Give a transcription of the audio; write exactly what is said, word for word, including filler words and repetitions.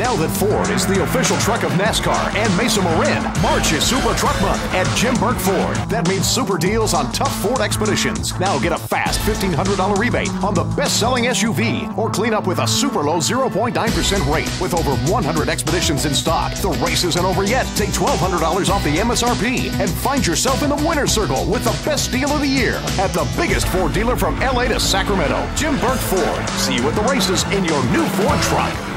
Now that Ford is the official truck of NASCAR and Mesa Marin, March is Super Truck Month at Jim Burke Ford. That means super deals on tough Ford Expeditions. Now get a fast fifteen hundred dollars rebate on the best-selling S U V, or clean up with a super low zero point nine percent rate with over one hundred Expeditions in stock. The race isn't over yet. Take twelve hundred dollars off the M S R P and find yourself in the winner's circle with the best deal of the year at the biggest Ford dealer from L A to Sacramento, Jim Burke Ford. See you at the races in your new Ford truck.